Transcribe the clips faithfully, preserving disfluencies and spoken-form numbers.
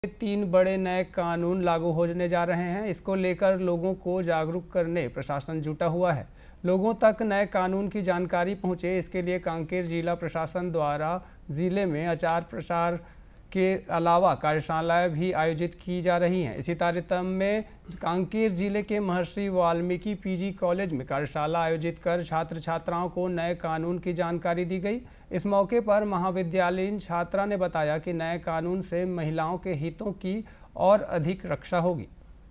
तीन बड़े नए कानून लागू होने जा रहे हैं। इसको लेकर लोगों को जागरूक करने प्रशासन जुटा हुआ है। लोगों तक नए कानून की जानकारी पहुंचे, इसके लिए कांकेर जिला प्रशासन द्वारा जिले में आचार प्रसार के अलावा कार्यशालाएं भी आयोजित की जा रही हैं। इसी तारतम्य में कांकेर जिले के महर्षि वाल्मीकि पीजी कॉलेज में कार्यशाला आयोजित कर छात्र छात्राओं को नए कानून की जानकारी दी गई। इस मौके पर महाविद्यालयीन छात्रा ने बताया कि नए कानून से महिलाओं के हितों की और अधिक रक्षा होगी।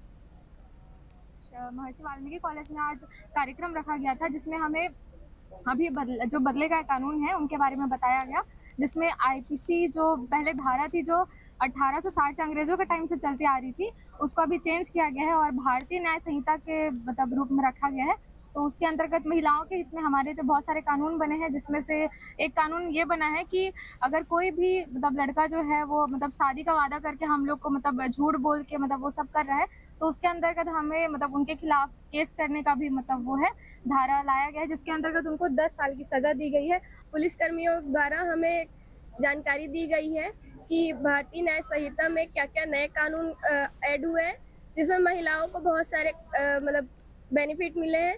महर्षि वाल्मीकि कॉलेज में आज कार्यक्रम रखा गया था, जिसमें हमें अभी बदल, जो बदले गए कानून है उनके बारे में बताया गया, जिसमें आईपीसी जो पहले धारा थी जो अठारह सौ साठ से अंग्रेजों के टाइम से चलती आ रही थी, उसको अभी चेंज किया गया है और भारतीय न्याय संहिता के मतलब रूप में रखा गया है। तो उसके अंतर्गत महिलाओं के हित में हमारे तो बहुत सारे कानून बने हैं, जिसमें से एक कानून ये बना है कि अगर कोई भी मतलब लड़का जो है वो मतलब शादी का वादा करके हम लोग को मतलब झूठ बोल के मतलब वो सब कर रहा है, तो उसके अंतर्गत हमें मतलब उनके खिलाफ केस करने का भी मतलब वो है धारा लाया गया है, जिसके अंतर्गत उनको दस साल की सजा दी गई है। पुलिस कर्मियों द्वारा हमें जानकारी दी गई है कि भारतीय न्याय संहिता में क्या क्या नए कानून ऐड हुए हैं, जिसमें महिलाओं को बहुत सारे मतलब बेनिफिट मिले हैं।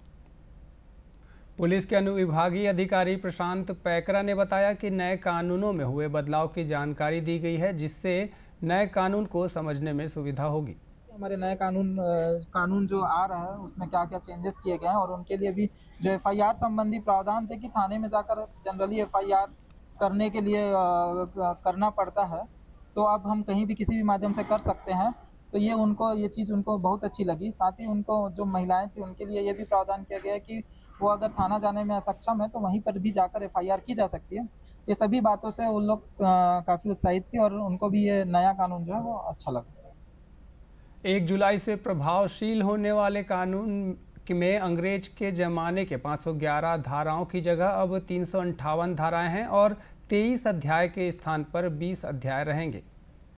पुलिस के अनुविभागीय अधिकारी प्रशांत पैकरा ने बताया कि नए कानूनों में हुए बदलाव की जानकारी दी गई है, जिससे नए कानून को समझने में सुविधा होगी। हमारे नए कानून कानून जो आ रहा है उसमें क्या क्या चेंजेस किए गए हैं और उनके लिए भी जो एफ आई आर संबंधी प्रावधान थे कि थाने में जाकर जनरली एफ आई आर करने के लिए करना पड़ता है, तो अब हम कहीं भी किसी भी माध्यम से कर सकते हैं। तो ये उनको ये चीज़ उनको बहुत अच्छी लगी। साथ ही उनको जो महिलाएं थी उनके लिए ये भी प्रावधान किया गया है कि वो अगर थाना जाने में असक्षम है तो वहीं पर भी जाकर एफ आई आर की जा सकती है। ये सभी बातों से उन लोग काफ़ी उत्साहित थी और उनको भी ये नया कानून जो है वो अच्छा लगा। एक जुलाई से प्रभावशील होने वाले कानून में अंग्रेज के ज़माने के पाँच सौ ग्यारह धाराओं की जगह अब तीन सौ अंठावन धाराएं हैं और तेईस अध्याय के स्थान पर बीस अध्याय रहेंगे।